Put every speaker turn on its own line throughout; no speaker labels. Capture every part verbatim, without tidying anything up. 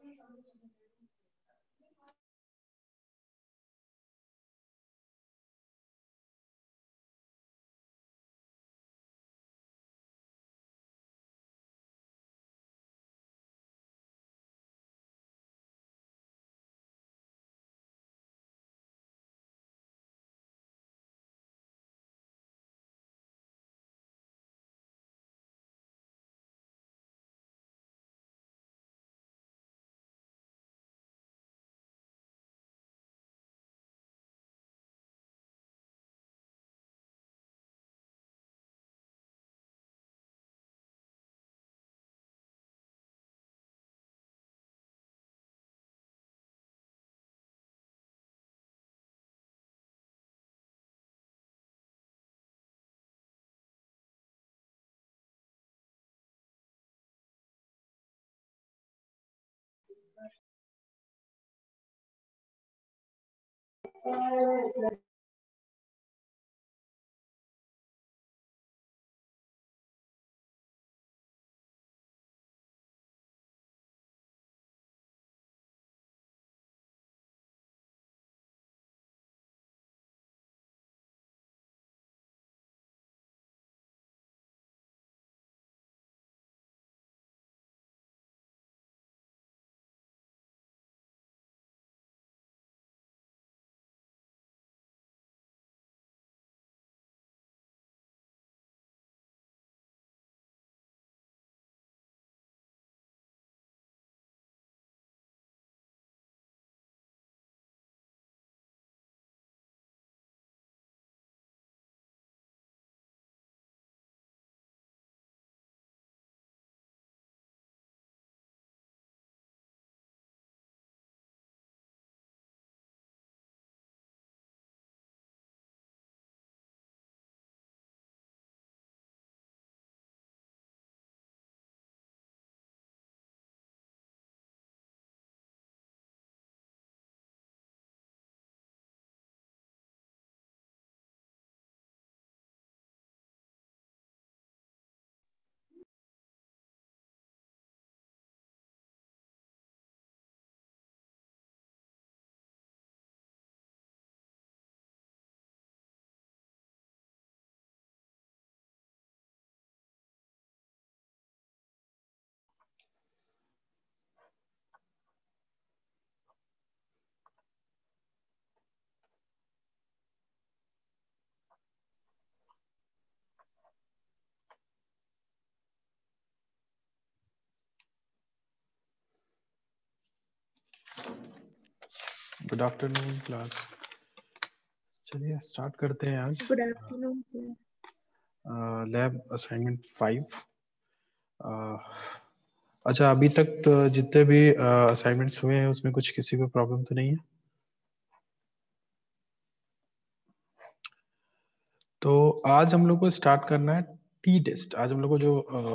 Good afternoon class. चलिए start करते हैं आज।
Good afternoon.
Lab assignment five. अच्छा, अभी तक तो जितने भी असाइनमेंट्स हुए हैं उसमें कुछ किसी को प्रॉब्लम तो नहीं है? तो आज हम लोग को स्टार्ट करना है टी टेस्ट। आज हम लोग को जो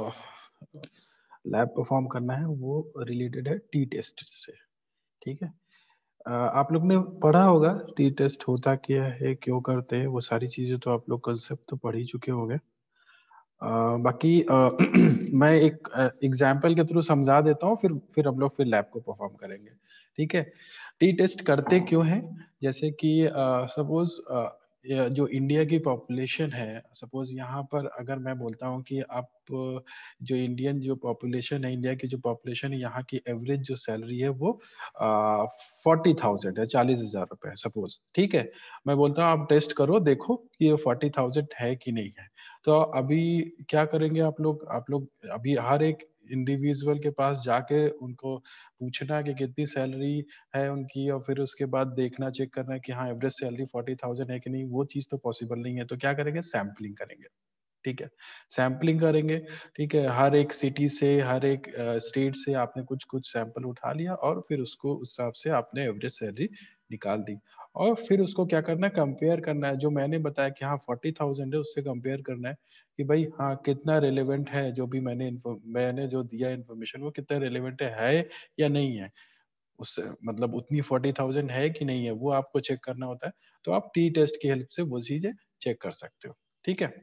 लैब परफॉर्म करना है वो रिलेटेड है टी टेस्ट से। ठीक है। अ, आप लोग ने पढ़ा होगा टी टेस्ट होता क्या है, क्यों करते हैं, वो सारी चीजें तो आप लोग कंसेप्ट तो पढ़ ही चुके होंगे। अ, बाकी अ, मैं एक एग्जाम्पल के थ्रू समझा देता हूँ, फिर फिर हम लोग फिर लैब को परफॉर्म करेंगे। ठीक है। टी टेस्ट करते क्यों है? जैसे कि सपोज जो इंडिया की पॉपुलेशन है, सपोज यहाँ पर अगर मैं बोलता हूँ कि आप अ, जो इंडियन जो पॉपुलेशन है, इंडिया की जो पॉपुलेशन है, यहाँ की एवरेज जो सैलरी है वो फोर्टी थाउजेंड है, चालीस हजार रुपये सपोज। ठीक है। मैं बोलता हूँ आप टेस्ट करो, देखो कि ये फोर्टी थाउजेंड है कि नहीं है। तो अभी क्या करेंगे आप लोग आप लोग अभी हर एक इंडिविजुअल के पास जाके उनको पूछना कि कितनी सैलरी है उनकी, और फिर उसके बाद देखना, चेक करना कि हाँ एवरेज सैलरी फोर्टी थाउजेंड है कि नहीं। वो चीज़ तो पॉसिबल नहीं है। तो क्या करेंगे, सैम्पलिंग करेंगे। ठीक है। सैम्पलिंग करेंगे। ठीक है। हर एक सिटी से, हर एक स्टेट से आपने कुछ कुछ सैंपल उठा लिया और फिर उसको उस हिसाब से आपने एवरेज सैलरी निकाल दी। और फिर उसको क्या करना है, कंपेयर करना है। जो मैंने बताया कि हाँ फोर्टी थाउजेंड है, उससे कंपेयर करना है कि भाई हाँ कितना रेलेवेंट है, जो भी मैंने मैंने जो दिया इन्फॉर्मेशन वो कितना रेलेवेंट है, है या नहीं है। उससे मतलब उतनी फोर्टी थाउजेंड है कि नहीं है, वो आपको चेक करना होता है। तो आप टी टेस्ट की हेल्प से वो चीजें चेक कर सकते हो। ठीक है।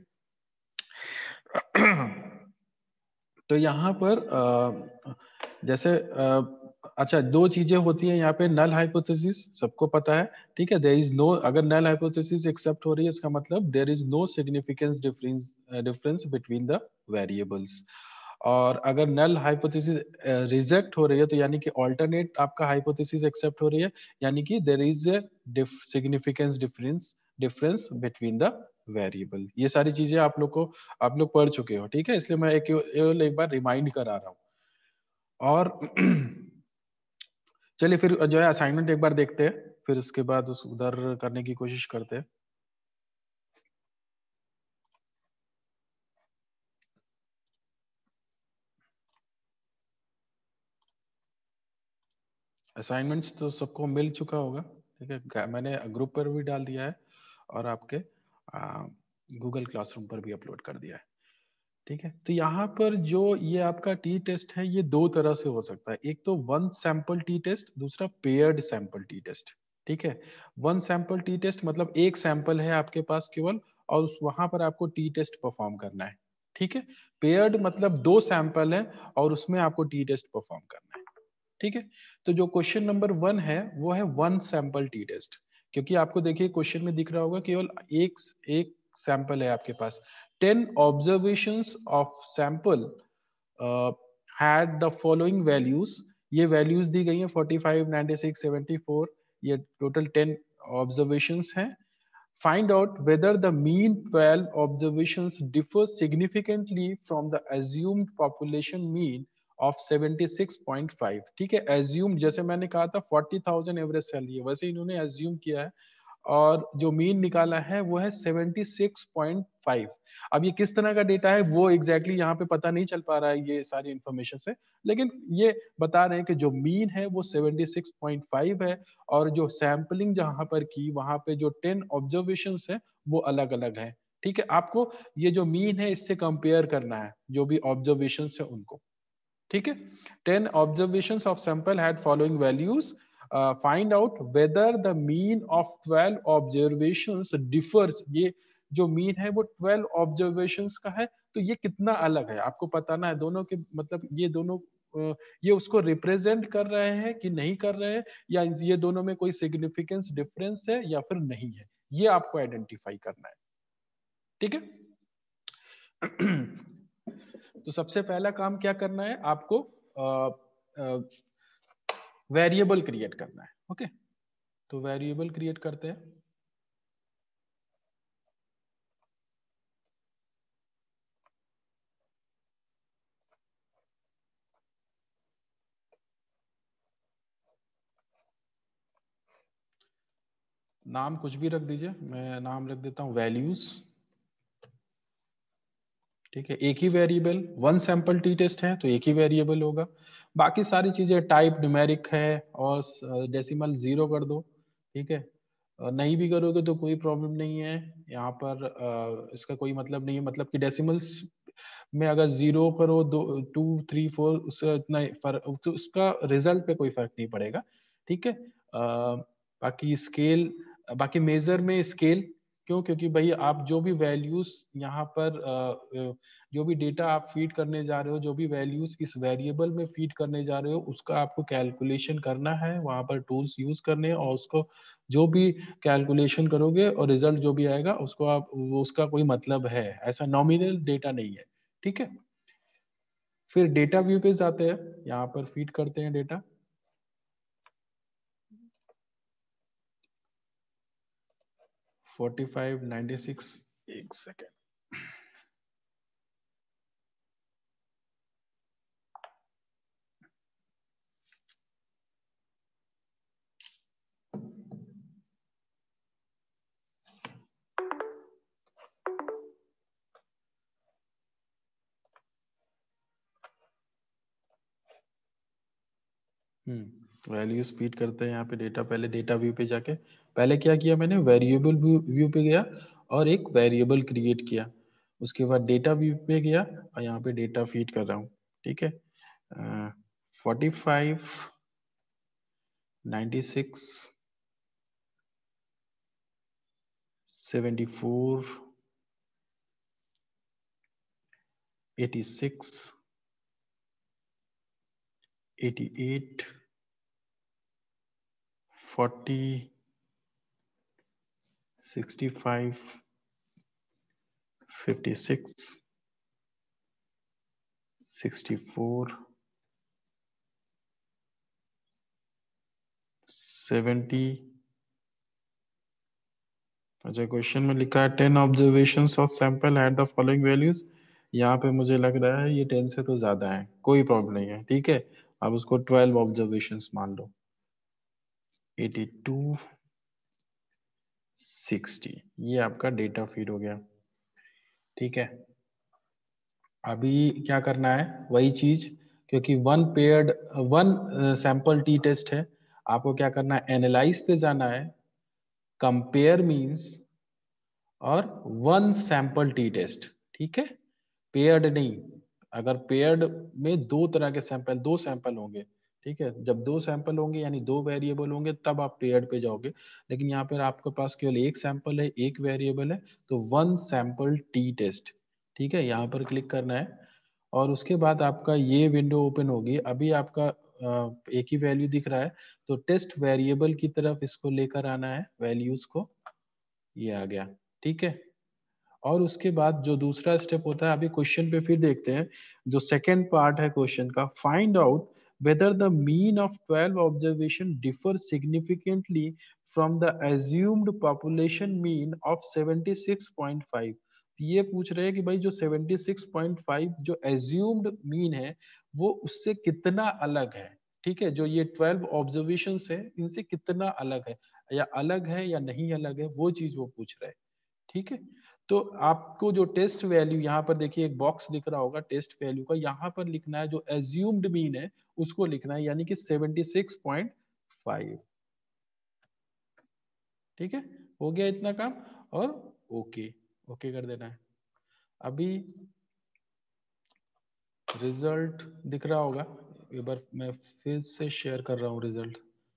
तो यहाँ पर अ, जैसे अ, अच्छा, दो चीजें होती हैं यहाँ पे, नल हाइपोथेसिस सबको पता है, ठीक है। देयर इज नो, अगर नल हाइपोथेसिस एक्सेप्ट हो रही है इसका मतलब there is no significance difference difference between the variables. और अगर नल हाइपोथेसिस रिजेक्ट हो रही है तो यानी कि ऑल्टरनेट आपका हाइपोथेसिस एक्सेप्ट हो रही है, यानी कि there is a significance difference difference between the variable. ये सारी चीजें आप लोग को, आप लोग पढ़ चुके हो, ठीक है, इसलिए मैं एक, एक बार रिमाइंड करा रहा हूँ। और चलिए फिर जो है असाइनमेंट एक बार देखते हैं, फिर उसके बाद उस उधर करने की कोशिश करते हैं। असाइनमेंट्स तो सबको मिल चुका होगा, ठीक है, मैंने ग्रुप पर भी डाल दिया है और आपके गूगल क्लासरूम पर भी अपलोड कर दिया है, ठीक है। तो यहाँ पर जो ये आपका टी टेस्ट है ये दो तरह से हो सकता है, एक तो वन सैंपल टी टेस्ट, दूसरा पेयर्ड सैंपल टी टेस्ट, ठीक है। वन सैंपल टी टेस्ट मतलब एक सैंपल है आपके पास केवल, और उस वहां पर आपको टी टेस्ट परफॉर्म करना है, ठीक है। पेयर्ड मतलब दो सैंपल है और उसमें आपको टी टेस्ट परफॉर्म करना है, ठीक है। तो जो क्वेश्चन नंबर वन है वो है वन सैंपल टी टेस्ट, क्योंकि आपको देखिए क्वेश्चन में दिख रहा होगा केवल एक एक सैंपल है आपके पास। Ten observations of sample had the following values, ये वैल्यूज दी गई हैं forty five, ninety six, seventy four, ये टोटल टेन ऑब्जर्वेशंस हैं। Find out whether the mean twelve observations differ significantly from the assumed population mean of seventy six point five, ठीक है। assume जैसे मैंने कहा था फोर्टी थाउजेंड एवरेज सैलरी है, वैसे इन्होंने assume किया है और जो मीन निकाला है वो है सेवेंटी सिक्स पॉइंट फाइव। अब ये किस तरह का डेटा है वो एग्जैक्टली exactly यहाँ पे पता नहीं चल पा रहा है ये सारी इंफॉर्मेशन से, लेकिन ये बता रहे हैं कि जो मीन है वो सेवेंटी सिक्स पॉइंट फाइव है और जो सैंपलिंग जहां पर की वहां पे जो टेन ऑब्जर्वेशन है वो अलग अलग है, ठीक है। आपको ये जो मीन है इससे कंपेयर करना है जो भी ऑब्जर्वेशन है उनको, ठीक है। Ten observations of sample had following values, find out whether the mean of twelve observations differs, ये जो मीन है वो ट्वेल्व ऑब्जर्वेशंस का है, तो ये कितना अलग है आपको बताना है। दोनों के मतलब ये दोनों uh, ये उसको रिप्रेजेंट कर रहे हैं कि नहीं कर रहे हैं, या ये दोनों में कोई सिग्निफिकेंस डिफरेंस है या फिर नहीं है, ये आपको आइडेंटिफाई करना है, ठीक है। तो सबसे पहला काम क्या करना है आपको, वेरिएबल क्रिएट करना है, ओके। तो वेरिएबल क्रिएट करते हैं। नाम कुछ भी रख दीजिए, मैं नाम रख देता हूँ वैल्यूज, ठीक है। एक ही variable, one sample T test है तो एक ही वेरिएबल होगा। बाकी सारी चीजें टाइप न्यूमेरिक है और डेसिमल जीरो कर दो, ठीक है। अ, नहीं भी करोगे तो कोई प्रॉब्लम नहीं है यहाँ पर, अ, इसका कोई मतलब नहीं है, मतलब कि डेसिमल्स में अगर जीरो करो, दो, टू, थ्री, फोर, उसका इतना फर्क, तो उसका रिजल्ट पे कोई फर्क नहीं पड़ेगा, ठीक है। अ, बाकी स्केल, बाकी मेजर में स्केल क्यों, क्योंकि भाई आप जो भी वैल्यूज यहाँ पर अ, अ, जो भी डेटा आप फीड करने जा रहे हो, जो भी वैल्यूज इस वेरिएबल में फीड करने जा रहे हो उसका आपको कैलकुलेशन करना है, वहां पर टूल्स यूज करने हैं और उसको जो भी कैलकुलेशन करोगे और रिजल्ट जो भी आएगा उसको आप, वो उसका कोई मतलब है, ऐसा नॉमिनल डेटा नहीं है, ठीक है। फिर डेटा व्यू पे जाते हैं, यहाँ पर फीड करते हैं data, forty five, ninety six, एक सेकेंड। हम्म वैल्यूज फीड करते हैं यहाँ पे डेटा, पहले डेटा व्यू पे जाके पहले क्या किया मैंने, वेरिएबल व्यू पे गया और एक वेरिएबल क्रिएट किया, उसके बाद डेटा व्यू पे गया और यहाँ पे डेटा फीड कर रहा हूँ, ठीक है। Forty five, ninety six, seventy four, eighty six, eighty eight, forty, sixty five, fifty six, sixty four, seventy. अच्छा, क्वेश्चन में लिखा है ten observations of sample had the following values. यहाँ पे मुझे लग रहा है ये टेन से तो ज्यादा है, कोई प्रॉब्लम नहीं है, ठीक है। अब उसको ट्वेल्व ऑब्जर्वेशंस मान लो। एटी टू, सिक्सटी, ये आपका डेटा फीड हो गया, ठीक है। अभी क्या करना है, वही चीज, क्योंकि one paired one sample T test है, आपको क्या करना है, एनालाइज पे जाना है, कंपेयर मींस और वन सैंपल टी टेस्ट, ठीक है, पेयर्ड नहीं। अगर पेयर्ड में दो तरह के सैंपल, दो सैंपल होंगे, ठीक है, जब दो सैंपल होंगे यानी दो वेरिएबल होंगे तब आप पेयर्ड पे जाओगे, लेकिन यहाँ पर आपके पास केवल एक सैंपल है, एक वेरिएबल है, तो वन सैंपल टी टेस्ट, ठीक है, यहाँ पर क्लिक करना है। और उसके बाद आपका ये विंडो ओपन होगी। अभी आपका अ, एक ही वैल्यू दिख रहा है, तो टेस्ट वेरिएबल की तरफ इसको लेकर आना है, वैल्यूज को, ये आ गया, ठीक है। और उसके बाद जो दूसरा स्टेप होता है, अभी क्वेश्चन पे फिर देखते हैं, जो सेकंड पार्ट है क्वेश्चन का, find out whether the mean of twelve observation differ significantly from the assumed population mean of seventy six point five. ये पूछ रहे हैं कि भाई जो सेवेंटी सिक्स पॉइंट फाइव जो एज्यूम्ड मीन है वो उससे कितना अलग है, ठीक है, जो ये ट्वेल्व ऑब्जर्वेशन है इनसे कितना अलग है, या अलग है या नहीं अलग है, वो चीज वो पूछ रहे हैं, ठीक है। तो आपको जो टेस्ट वैल्यू, यहाँ पर देखिए एक बॉक्स दिख रहा होगा टेस्ट वैल्यू का, यहाँ पर लिखना है जो एज्यूम्ड मीन है उसको लिखना है, यानी कि सेवेंटी सिक्स पॉइंट फाइव, ठीक है। हो गया इतना काम, और ओके ओके कर देना है। अभी रिजल्ट दिख रहा होगा, एक बार मैं फिर से शेयर कर रहा हूँ रिजल्ट।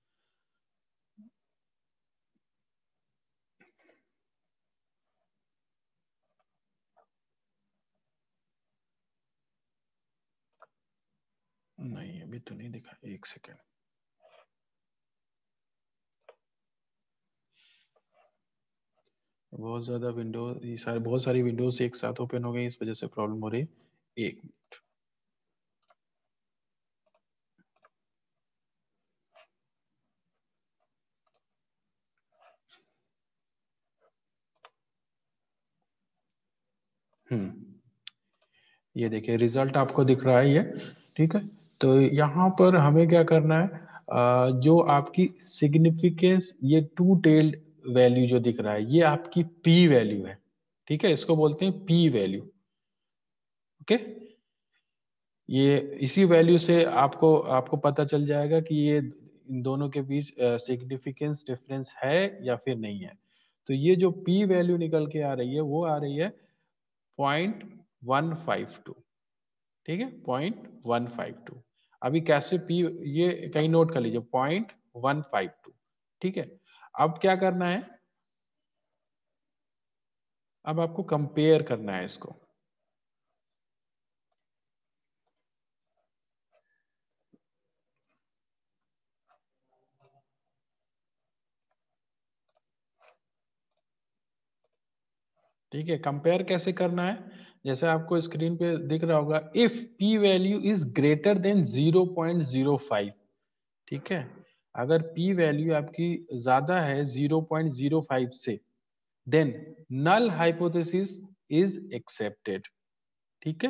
नहीं अभी तो नहीं दिखा, एक सेकेंड। बहुत ज्यादा विंडो, ये सारे बहुत सारी विंडोज एक साथ ओपन हो गई, इस वजह से प्रॉब्लम हो रही है। एक मिनट। हम्म ये देखिए रिजल्ट आपको दिख रहा है ये, ठीक है। तो यहाँ पर हमें क्या करना है, अ, जो आपकी सिग्निफिकेंस, ये टू टेल्ड वैल्यू जो दिख रहा है ये आपकी पी वैल्यू है, ठीक है, इसको बोलते हैं पी वैल्यू, ओके। ये इसी वैल्यू से आपको आपको पता चल जाएगा कि ये इन दोनों के बीच सिग्निफिकेंस डिफरेंस है या फिर नहीं है। तो ये जो पी वैल्यू निकल के आ रही है वो आ रही है पॉइंट वन फाइव टू, ठीक है, पॉइंट वन फाइव टू। अभी कैसे पी, ये कहीं नोट कर लीजिए, पॉइंट वन फाइव टू, ठीक है। अब क्या करना है, अब आपको कंपेयर करना है इसको, ठीक है। कंपेयर कैसे करना है, जैसे आपको स्क्रीन पे दिख रहा होगा, if P value is greater than zero point zero five, ठीक है, अगर पी वैल्यू आपकी ज्यादा है जीरो पॉइंट जीरो फाइव से, then null hypothesis is accepted, ठीक है,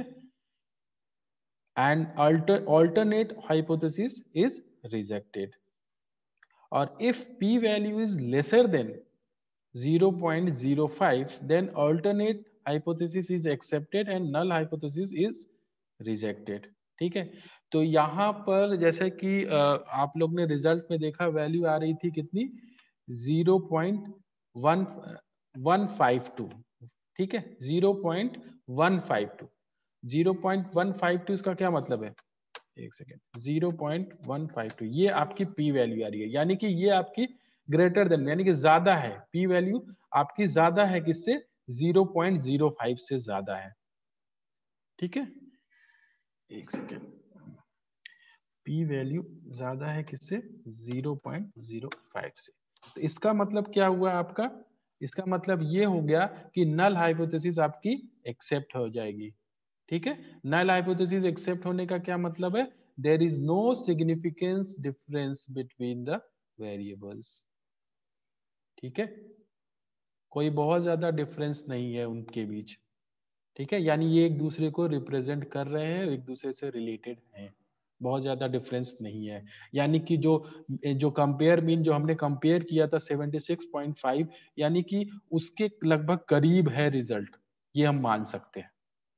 and alternate hypothesis is rejected. और if p value is lesser than zero point zero five, then alternate hypothesis is accepted and null hypothesis is rejected, ठीक है। तो यहाँ पर जैसे कि अ, आप लोग ने रिजल्ट में देखा, वैल्यू आ रही थी कितनी, zero point one one five two, ठीक है, zero point one five two. Zero point one five two इसका क्या मतलब है, एक second, zero point one five two ये आपकी पी वैल्यू आ रही है, यानी कि ये आपकी ग्रेटर देन, यानी कि ज्यादा है, पी वैल्यू आपकी ज्यादा है किससे, जीरो पॉइंट जीरो फाइव से ज्यादा है, ठीक है। एक सेकेंड, पी वैल्यू ज्यादा है किससे, ज़ीरो पॉइंट ज़ीरो फाइव से। तो इसका मतलब क्या हुआ आपका, इसका मतलब ये हो गया कि नल हाइपोथेसिस आपकी एक्सेप्ट हो जाएगी। ठीक है, नल हाइपोथेसिस एक्सेप्ट होने का क्या मतलब है, there is no significance difference between the variables. ठीक है, कोई बहुत ज्यादा डिफरेंस नहीं है उनके बीच। ठीक है, यानी ये एक दूसरे को रिप्रेजेंट कर रहे हैं, एक दूसरे से रिलेटेड हैं, बहुत ज्यादा डिफरेंस नहीं है। यानी कि जो जो कंपेयर मीन जो हमने कंपेयर किया था सेवेंटी सिक्स पॉइंट फाइव, यानी कि उसके लगभग करीब है रिजल्ट, ये हम मान सकते हैं।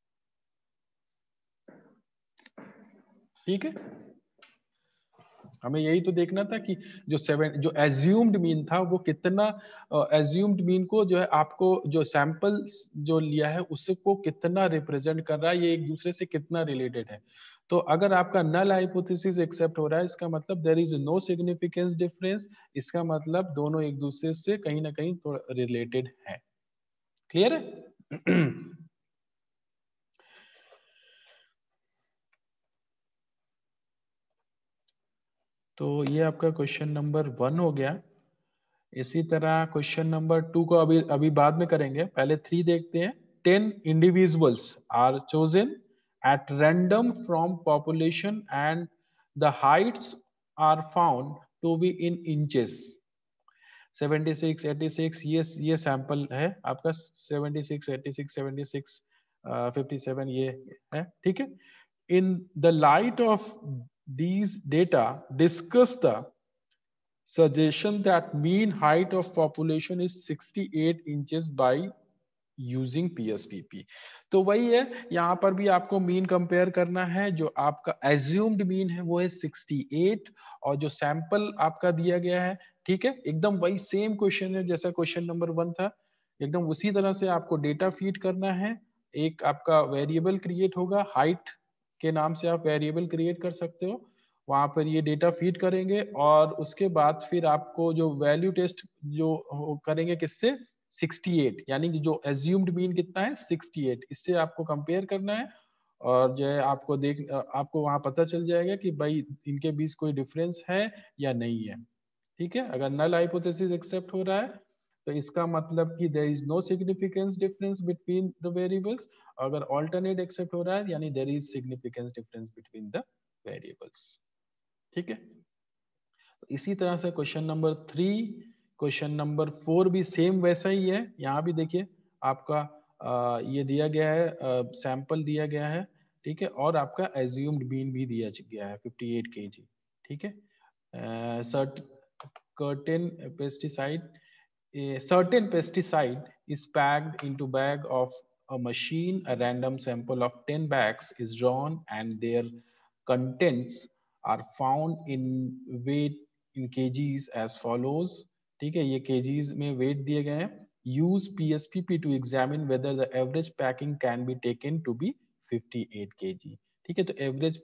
ठीक है, हमें यही तो देखना था कि जो सेवन जो एज्यूम्ड मीन था वो कितना, एज्यूम्ड मीन को जो है आपको जो सैंपल जो लिया है उससे को कितना रिप्रेजेंट कर रहा है, ये एक दूसरे से कितना रिलेटेड है। तो अगर आपका नल हाइपोथेसिस एक्सेप्ट हो रहा है, इसका मतलब there is no significance difference, इसका मतलब दोनों एक दूसरे से कहीं ना कहीं थोड़ा रिलेटेड है। क्लियर है? तो ये आपका क्वेश्चन नंबर वन हो गया। इसी तरह क्वेश्चन नंबर टू को अभी अभी बाद में करेंगे, पहले थ्री देखते हैं। Ten individuals are chosen at random from population and the heights are found to be in inches. Seventy six, eighty six, ये ये सैंपल है आपका, seventy six, eighty six, seventy six, fifty seven ये है। ठीक है, in the light of these data, discuss the suggestion that mean height of population is sixty-eight inches by using P S P P। तो वही है, यहाँ पर भी आपको मीन कंपेयर करना है। जो आपका एज्यूम्ड मीन है वो है सिक्सटी एट, और जो सैंपल आपका दिया गया है, ठीक है, एकदम वही सेम क्वेश्चन है जैसा क्वेश्चन नंबर वन था, एकदम उसी तरह से आपको डेटा फीड करना है। एक आपका वेरिएबल क्रिएट होगा, हाइट के नाम से आप वेरिएबल क्रिएट कर सकते हो, वहां पर ये डेटा फीड करेंगे, और उसके बाद फिर आपको जो वैल्यू टेस्ट जो करेंगे किससे, सिक्सटी एट, यानी कि जो एज्यूम्ड मीन कितना है सिक्सटी एट, इससे आपको कंपेयर करना है। और जो है आपको देख आपको वहां पता चल जाएगा कि भाई इनके बीच कोई डिफरेंस है या नहीं है। ठीक है, अगर नल हाइपोथेसिस एक्सेप्ट हो रहा है तो इसका मतलब कि there is no significance difference between the variables. अगर ऑल्टरनेट एक्सेप्ट हो रहा है यानी there is significance difference between the variables. ठीक है, तो इसी तरह से question number three, question number four भी सेम वैसा ही है। यहाँ भी देखिए आपका आ, ये दिया गया है, सैंपल दिया गया है, ठीक है, और आपका एज्यूम्ड मीन भी दिया गया है फिफ्टी एट केजी। ठीक है, cert certain pesticide a certain pesticide is packed into bag of a machine. A random sample of ten bags is drawn and their contents are found in weight in kgs as follows। ठीक है, ये kgs में weight दिए गए हैं। use P S P P to examine whether the average packing can be taken to be fifty eight kg। ठीक है, तो एवरेज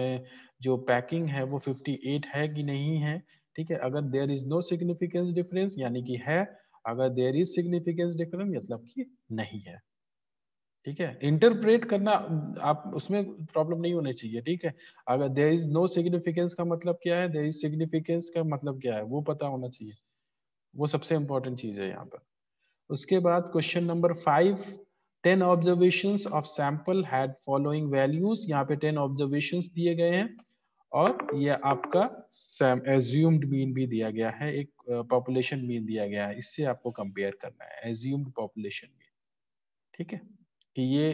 जो पैकिंग है वो फिफ्टी एट है कि नहीं है। ठीक है, अगर there is no significance difference यानी कि है, अगर देयर इज सिग्निफिकेंस डिफरेंस मतलब कि नहीं है। ठीक है, इंटरप्रेट करना आप उसमें प्रॉब्लम नहीं होनी चाहिए। ठीक है, अगर देयर इज नो सिग्निफिकेंस का मतलब क्या है, देयर इज सिग्निफिकेंस का मतलब क्या है वो पता होना चाहिए, वो सबसे इंपॉर्टेंट चीज है यहाँ पर। उसके बाद question number five, ten observations of sample had following values. यहाँ पे टेन ऑब्जर्वेशंस दिए गए हैं, और ये आपका एज्यूम्ड मीन भी दिया गया है, एक पॉपुलेशन uh, मीन दिया गया है, इससे आपको कंपेयर करना है एज्यूम्ड पॉपुलेशन मीन। ठीक है, कि ये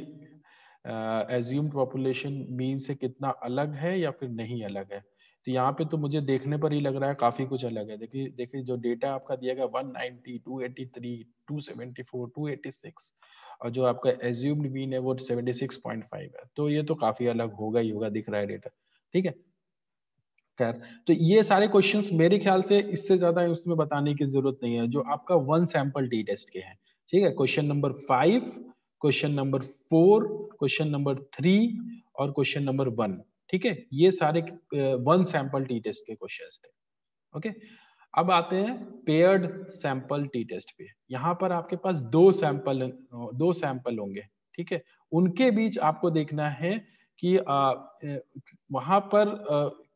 एज्यूम्ड पॉपुलेशन मीन से कितना अलग है या फिर नहीं अलग है। तो यहाँ पे तो मुझे देखने पर ही लग रहा है काफी कुछ अलग है। देखिए देखिए जो डेटा आपका दिया गया one ninety, two eighty three, two seventy four, two eighty six, और जो आपका एज्यूम्ड मीन है वो सेवेंटी सिक्स पॉइंट फाइव है, तो ये तो काफी अलग होगा ही होगा, दिख रहा है डेटा। ठीक है, खैर, तो ये सारे क्वेश्चंस मेरे ख्याल से इससे ज्यादा उसमें बताने की जरूरत नहीं है, जो आपका वन सैंपल टी टेस्ट के हैं। ठीक है, question number five, question number four, question number three, और क्वेश्चन नंबर वन। ठीक है, ये सारे वन सैंपल टी टेस्ट के क्वेश्चंस थे। ओके, अब आते हैं पेयर्ड सैंपल टी टेस्ट पे। यहाँ पर आपके पास दो सैंपल दो सैंपल होंगे। ठीक है, उनके बीच आपको देखना है कि वहां पर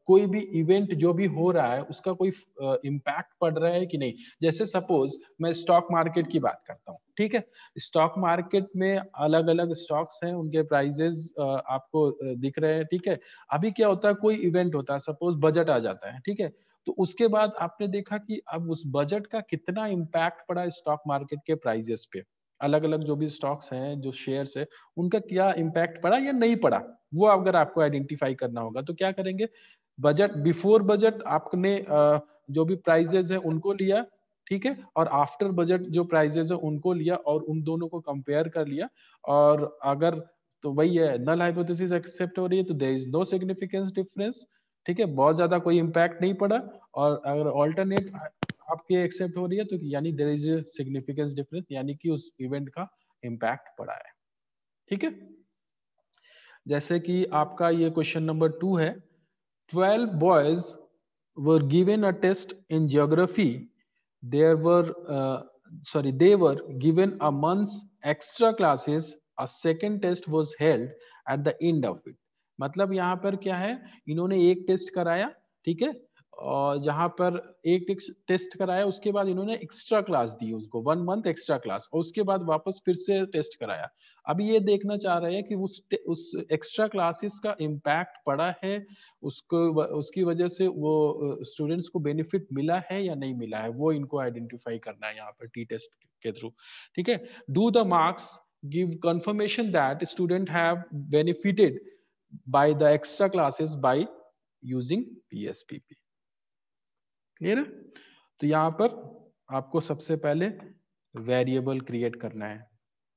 कोई भी इवेंट जो भी हो रहा है उसका कोई इम्पैक्ट पड़ रहा है कि नहीं। जैसे सपोज मैं स्टॉक मार्केट की बात करता हूँ, ठीक है, स्टॉक मार्केट में अलग अलग स्टॉक्स हैं, उनके प्राइजेस आपको अ, दिख रहे हैं, ठीक है। अभी क्या होता है, कोई इवेंट होता है, सपोज बजट आ जाता है, ठीक है, तो उसके बाद आपने देखा कि अब उस बजट का कितना इम्पैक्ट पड़ा स्टॉक मार्केट के प्राइजेस पे, अलग अलग जो भी स्टॉक्स हैं, जो शेयर्स है, उनका क्या इम्पैक्ट पड़ा या नहीं पड़ा, वो अगर आपको आइडेंटिफाई करना होगा तो क्या करेंगे, बजट बिफोर बजट आपने अ, जो भी प्राइजेस है उनको लिया, ठीक है, और आफ्टर बजट जो प्राइजेस है उनको लिया और उन दोनों को कंपेयर कर लिया, और अगर तो वही है, नल हाइपोथेसिस एक्सेप्ट हो रही है तो there is no significance difference, ठीक है, बहुत ज्यादा कोई इम्पैक्ट नहीं पड़ा, और अगर ऑल्टरनेट आपके एक्सेप्ट हो रही है तो यानी देयर इज सिग्निफिकेंस डिफरेंस, यानी कि उस इवेंट का इम्पैक्ट पड़ा है, ठीक है। जैसे कि आपका ये क्वेश्चन नंबर टू है, twelve boys were given a test in geography. There were, uh, sorry, they were given a month's extra classes. A second test was held at the end of it. मतलब यहाँ पर क्या है, इन्होंने एक test कराया, ठीक है, और जहाँ पर एक टेस्ट कराया उसके बाद इन्होंने एक्स्ट्रा क्लास दी उसको, वन मंथ एक्स्ट्रा क्लास, और उसके बाद वापस फिर से टेस्ट कराया। अभी ये देखना चाह रहे हैं कि उस उस एक्स्ट्रा क्लासेस का इम्पैक्ट पड़ा है, उसको उसकी वजह से वो स्टूडेंट्स को बेनिफिट मिला है या नहीं मिला है, वो इनको आइडेंटिफाई करना है यहाँ पर टी टेस्ट के थ्रू, ठीक है। Do the marks give confirmation that student have benefited by the extra classes by using PSPP. Clear है? तो यहाँ पर आपको सबसे पहले वेरिएबल क्रिएट करना है।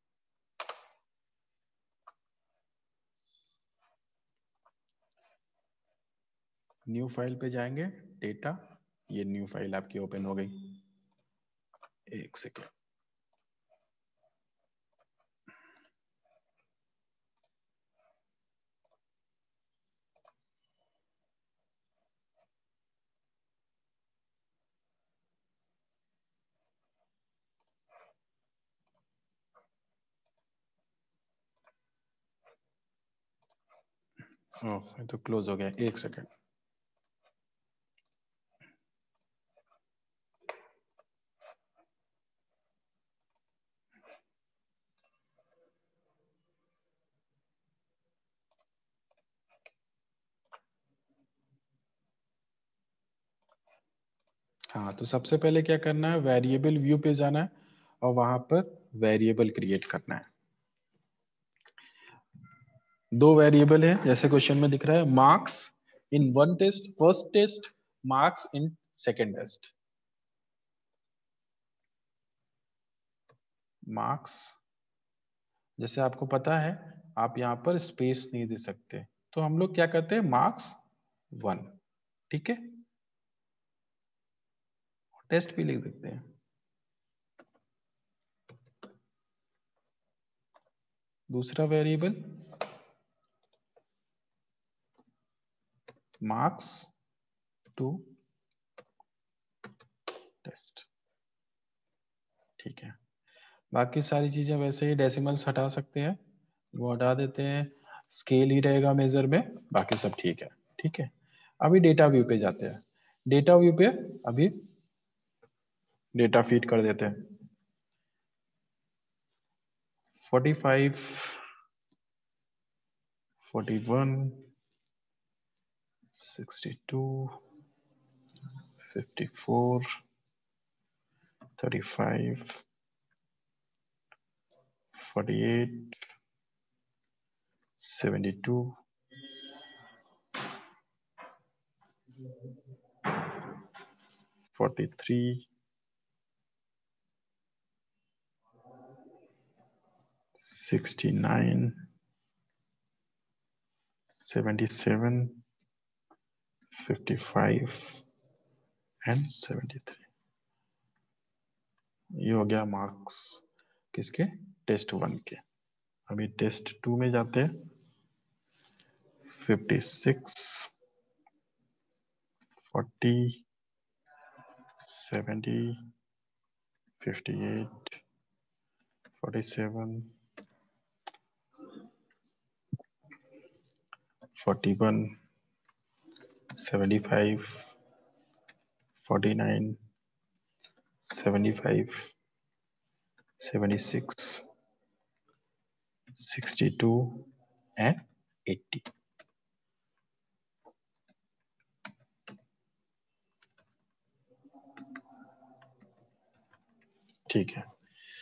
न्यू फाइल पे जाएंगे, डेटा, ये न्यू फाइल आपकी ओपन हो गई, एक सेकेंड। ओह, तो क्लोज हो गया, एक सेकेंड। हाँ, तो सबसे पहले क्या करना है, वेरिएबल व्यू पे जाना है और वहां पर वेरिएबल क्रिएट करना है। दो वेरिएबल है, जैसे क्वेश्चन में दिख रहा है, marks in one test first test, marks in second test. Marks, जैसे आपको पता है आप यहाँ पर स्पेस नहीं दे सकते, तो हम लोग क्या करते हैं, मार्क्स वन, ठीक है, टेस्ट भी लिख देते हैं। दूसरा वेरिएबल मार्क्स टू टेस्ट, ठीक है। बाकी सारी चीजें वैसे ही, डेसिमल्स हटा सकते हैं, वो हटा देते हैं, स्केल ही रहेगा मेजर में, बाकी सब ठीक है, ठीक है। अभी डेटा व्यू पे जाते हैं। डेटा व्यू पे अभी डेटा फीड कर देते हैं। Forty five, forty one, sixty two, fifty four, thirty five, forty eight, seventy two, forty three, sixty nine, seventy seven, fifty five and seventy three. ये हो गया मार्क्स किसके, टेस्ट वन के। अभी टेस्ट टू में जाते हैं। Fifty six, forty, seventy, fifty eight, forty seven, forty one, seventy five, forty nine, seventy five, seventy six, sixty two and eighty. ठीक है,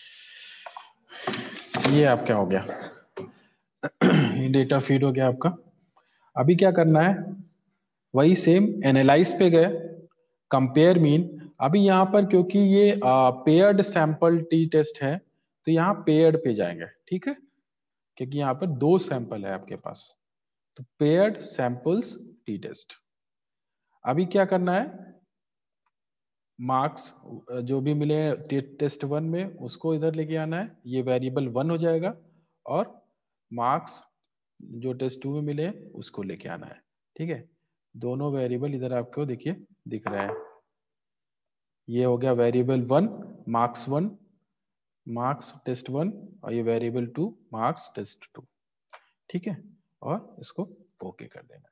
ये आपका हो गया, ये डेटा फीड हो गया आपका। अभी क्या करना है, वही सेम एनालाइज पे गए, कंपेयर मीन। अभी यहाँ पर क्योंकि ये पेयर्ड सैंपल टी टेस्ट है तो यहाँ पेयर्ड पे जाएंगे, ठीक है, क्योंकि यहाँ पर दो सैंपल है आपके पास, तो पेयर्ड सैंपल्स टी टेस्ट। अभी क्या करना है, मार्क्स जो भी मिले टेस्ट वन में उसको इधर लेके आना है, ये वेरिएबल वन हो जाएगा, और मार्क्स जो टेस्ट टू में मिले उसको लेके आना है, ठीक है। दोनों वेरिएबल इधर आपको देखिए दिख रहा है, ये हो गया variable one marks one, marks test one, और ये variable two marks test two, ठीक है, और इसको ओके कर देना है।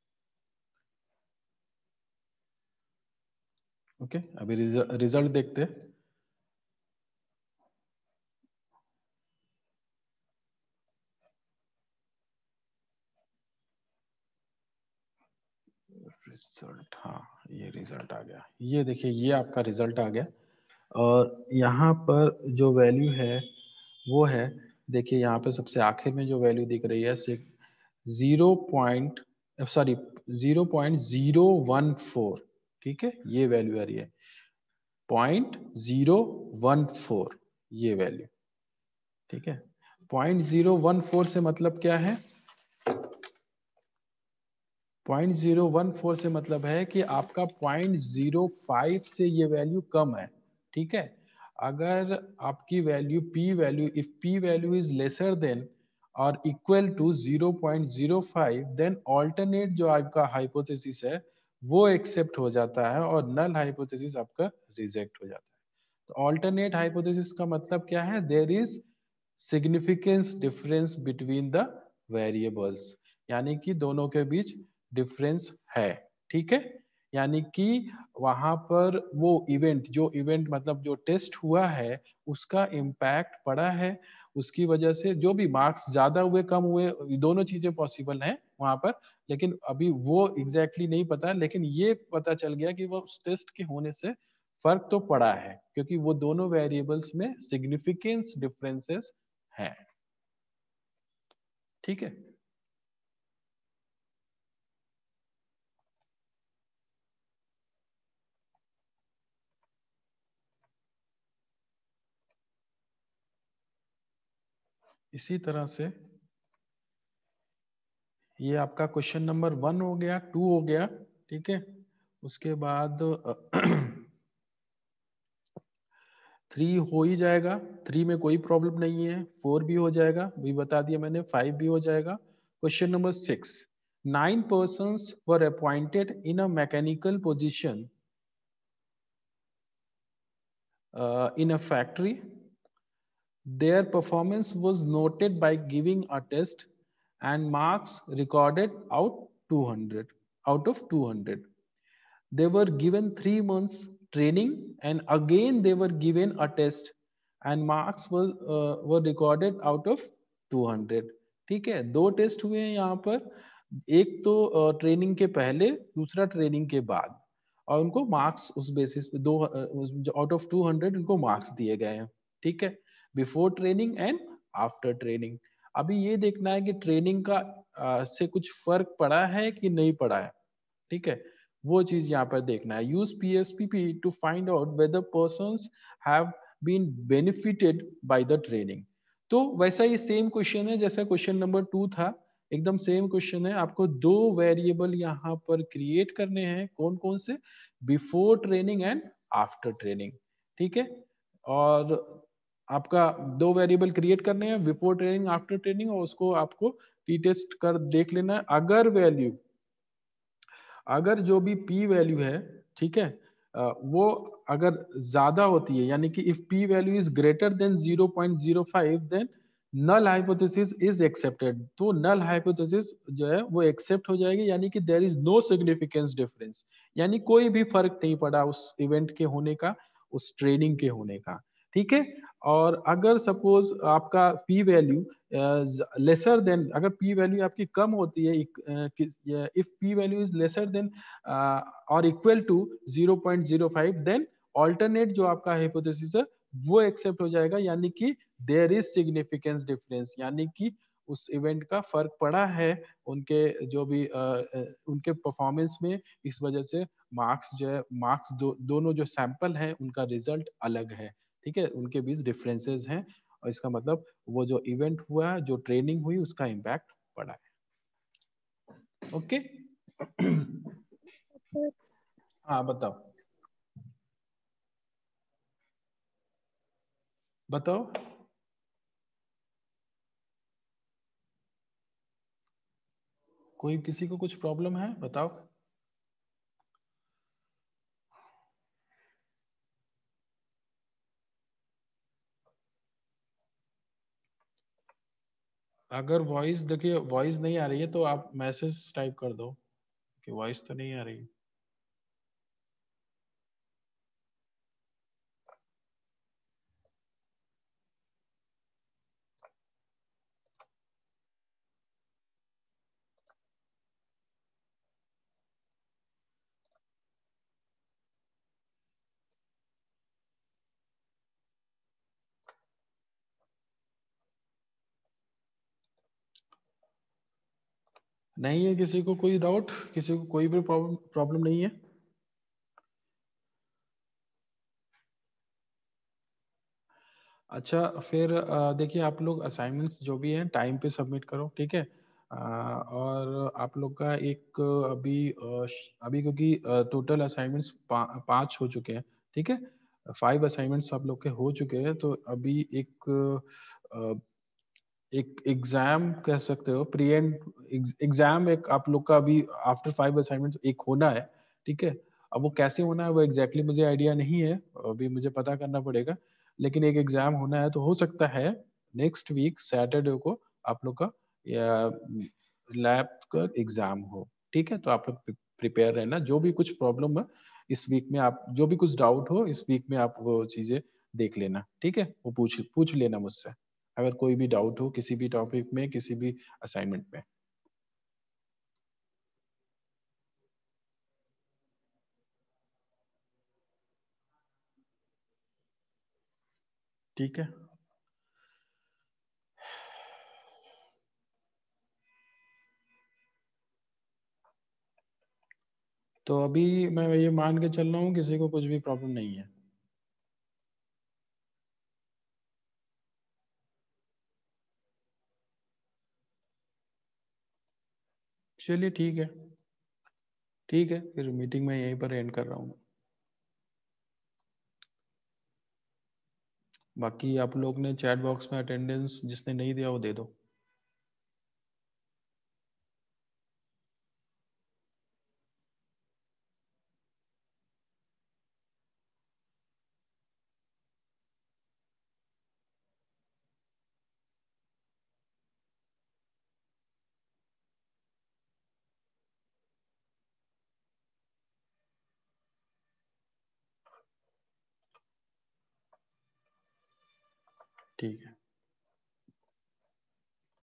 ओके, अभी रिजल्ट देखते हैं। रिजल्ट, हाँ ये रिजल्ट आ गया, ये देखिए ये आपका रिजल्ट आ गया। और यहाँ पर जो वैल्यू है वो है, देखिए यहाँ पे सबसे आखिर में जो वैल्यू दिख रही है zero point sorry zero point zero one four, ठीक है, ये वैल्यू आ रही है पॉइंट जीरो वन फोर, ये वैल्यू, ठीक है। पॉइंट जीरो वन फोर से मतलब क्या है, पॉइंट जीरो वन फोर से मतलब है कि आपका पॉइंट जीरो फाइव से ये वैल्यू कम है, ठीक है। अगर आपकी value P value, if P value is lesser than और equal to zero point zero five, then alternate जो आपका हाइपोथेसिस है वो एक्सेप्ट हो जाता है और नल हाइपोथेसिस आपका रिजेक्ट हो जाता है। तो ऑल्टरनेट हाइपोथेसिस का मतलब क्या है, there is significance difference between the variables, यानी कि दोनों के बीच डिफरेंस है, ठीक है। यानी कि वहां पर वो इवेंट, जो इवेंट मतलब जो टेस्ट हुआ है उसका इम्पैक्ट पड़ा है, उसकी वजह से जो भी मार्क्स ज्यादा हुए कम हुए, दोनों चीजें पॉसिबल हैं वहां पर, लेकिन अभी वो एग्जैक्टली exactly नहीं पता, लेकिन ये पता चल गया कि वो उस टेस्ट के होने से फर्क तो पड़ा है, क्योंकि वो दोनों वेरिएबल्स में सिग्निफिकेंस डिफरेंसेस हैं, ठीक है। इसी तरह से ये आपका क्वेश्चन नंबर वन हो गया, टू हो गया, ठीक है। उसके बाद थ्री हो ही जाएगा, थ्री में कोई प्रॉब्लम नहीं है, फोर भी हो जाएगा, भी बता दिया मैंने, फाइव भी हो जाएगा। Question number six, nine persons were appointed in a mechanical position in a factory, their performance was noted by giving a test and marks recorded out two hundred out of two hundred. They were given three months training and again they were given a test and marks was uh, were recorded out of two hundred. ठीक है, दो test हुए हैं यहाँ पर, एक तो training के पहले, दूसरा ट्रेनिंग के बाद, और उनको मार्क्स उस बेसिस पे दो आउट ऑफ टू हंड्रेड उनको मार्क्स दिए गए हैं, ठीक है, before training and after training. अभी ये देखना है कि ट्रेनिंग का आ, से कुछ फर्क पड़ा है कि नहीं पड़ा है, ठीक है, वो चीज यहाँ पर देखना है। Use P S P P to find out whether persons have been benefited by the training. तो वैसा ही सेम क्वेश्चन है जैसा क्वेश्चन नंबर टू था, एकदम सेम क्वेश्चन है। आपको दो वेरिएबल यहाँ पर क्रिएट करने हैं, कौन कौन से, before training and after training, ठीक है। और आपका दो वेरिएबल क्रिएट करने हैं, बिफोर ट्रेनिंग आफ्टर ट्रेनिंग, और उसको आपको टी टेस्ट कर देख लेना है। अगर वैल्यू, अगर जो भी पी वैल्यू है, ठीक है, वो अगर ज्यादा होती है, यानी कि if P value is greater than zero point zero five, then null hypothesis is accepted, तो नल हाइपोथेसिस जो है वो एक्सेप्ट हो जाएगी, यानी कि there is no significance difference, यानी कोई भी फर्क नहीं पड़ा उस इवेंट के होने का, उस ट्रेनिंग के होने का। ठीक है। और अगर सपोज आपका पी वैल्यू लेसर देन, अगर पी वैल्यू आपकी कम होती है, if P value is lesser than और equal to zero point zero five, then alternate जो आपका हाइपोथेसिस है वो एक्सेप्ट हो जाएगा, यानी कि देयर इज सिग्निफिकेंस डिफरेंस, यानी कि उस इवेंट का फर्क पड़ा है उनके जो भी अ, अ, उनके परफॉर्मेंस में, इस वजह से मार्क्स जो है, मार्क्स दो, दोनों जो सैंपल हैं उनका रिजल्ट अलग है। ठीक है, उनके बीच डिफरेंसेस हैं, और इसका मतलब वो जो इवेंट हुआ, जो ट्रेनिंग हुई, उसका इम्पैक्ट पड़ा है। ओके।
सर
हाँ बताओ, बताओ। कोई किसी को कुछ प्रॉब्लम है, बताओ। अगर वॉइस, देखिए वॉइस नहीं आ रही है तो आप मैसेज टाइप कर दो कि वॉइस तो नहीं आ रही। नहीं है किसी को कोई डाउट, किसी को कोई भी प्रॉब्लम प्रॉब्लम नहीं है? अच्छा, फिर अ, देखिए आप लोग असाइनमेंट्स जो भी हैं टाइम पे सबमिट करो, ठीक है। अ, और आप लोग का एक अभी अ, श- अभी क्योंकि टोटल असाइनमेंट्स पा, पाँच हो चुके हैं, ठीक है। फाइव असाइनमेंट्स आप लोग के हो चुके हैं, तो अभी एक अ, एक एग्जाम कह सकते हो, प्री एंड एग्जाम एक आप लोग का अभी आफ्टर फाइव असाइनमेंट एक होना है, ठीक है। अब वो कैसे होना है वो एग्जैक्टली exactly मुझे आइडिया नहीं है, अभी मुझे पता करना पड़ेगा। लेकिन एक एग्जाम होना है, तो हो सकता है नेक्स्ट वीक सैटरडे को आप लोग का या लैब का एग्जाम हो, ठीक है। तो आप लोग प्रिपेयर रहना, जो भी कुछ प्रॉब्लम है इस वीक में, आप जो भी कुछ डाउट हो इस वीक में आप वो चीजें देख लेना, ठीक है। वो पूछ पूछ लेना मुझसे, अगर कोई भी डाउट हो किसी भी टॉपिक में, किसी भी असाइनमेंट में। ठीक है। तो अभी मैं ये मान के चल रहा हूँ किसी को कुछ भी प्रॉब्लम नहीं है। चलिए ठीक है। ठीक है, फिर मीटिंग में यहीं पर एंड कर रहा हूँ। बाकी आप लोग ने चैट बॉक्स में अटेंडेंस जिसने नहीं दिया वो दे दो। ठीक है।